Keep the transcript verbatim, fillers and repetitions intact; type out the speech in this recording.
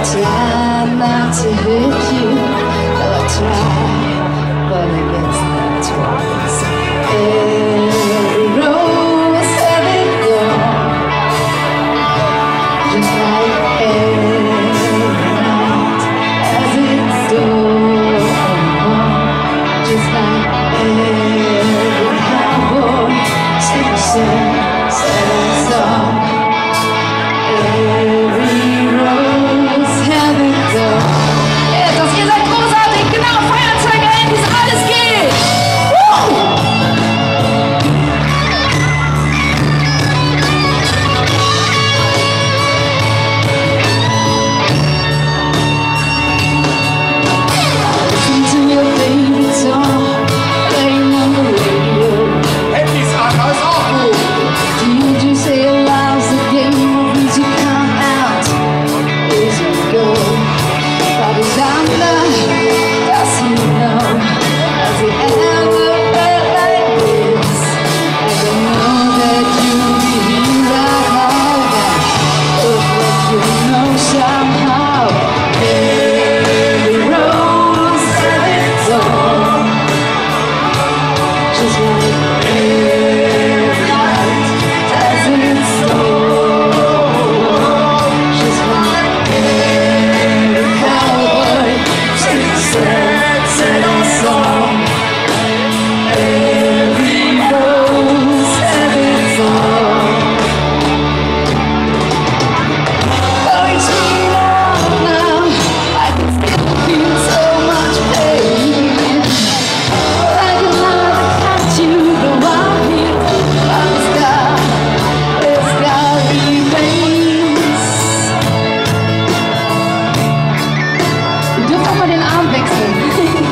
try not to hurt you. I'll try, but I guess not twice. Every rose has its thorn, just like every night has its dawn, just like every cowboy sings a sad song. Den Arm wechseln.